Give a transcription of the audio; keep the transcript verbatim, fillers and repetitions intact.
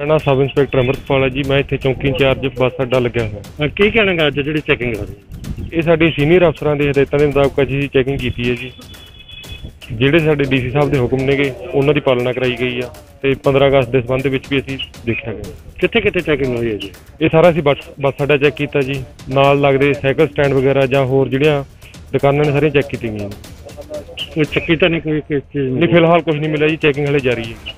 नाम sub inspector Amritpal है जी। मैं इत्थे चौकी इंचार्ज बस अड्डा लग्या होया। की कहना गा अज जिहड़ी चैकिंग हो रही ये साडी सीनियर अफसरां दे हिदायतां दे मुताबिक असीं चैकिंग कीती है जी। ਜਿਹੜੇ ਸਾਡੇ ਡੀਸੀ ਸਾਹਿਬ ਦੇ ਹੁਕਮ ਨੇਗੇ ਉਹਨਾਂ ਦੀ ਪਾਲਣਾ ਕਰਾਈ ਗਈ ਆ ਤੇ पंद्रह अगस्त ਦੇ ਸੰਬੰਧ ਵਿੱਚ ਵੀ ਅਸੀਂ ਦੇਖਿਆ ਗਿਆ। ਕਿੱਥੇ ਕਿੱਥੇ ਚੈਕਿੰਗ ਹੋਈ ਹੈ ਜੀ? ਇਹ ਸਾਰਾ ਅਸੀਂ ਬੱਸ ਬੱਸ ਅੱਡਾ ਚੈੱਕ ਕੀਤਾ ਜੀ, ਨਾਲ ਲੱਗਦੇ ਸਾਈਕਲ ਸਟੈਂਡ ਵਗੈਰਾ ਜਾਂ ਹੋਰ ਜਿਹੜੀਆਂ ਦੁਕਾਨਾਂ ਨੇ ਸਾਰੀਆਂ ਚੈੱਕ ਕੀਤੀਆਂ ਗਈਆਂ। ਕੋਈ ਚੱਕੀ ਤਾਂ ਨਹੀਂ ਕੋਈ ਚੀਜ਼ ਨਹੀਂ, ਫਿਲਹਾਲ ਕੁਝ ਨਹੀਂ ਮਿਲਿਆ ਜੀ। ਚੈਕਿੰਗ ਹਲੇ ਜਾਰੀ ਹੈ।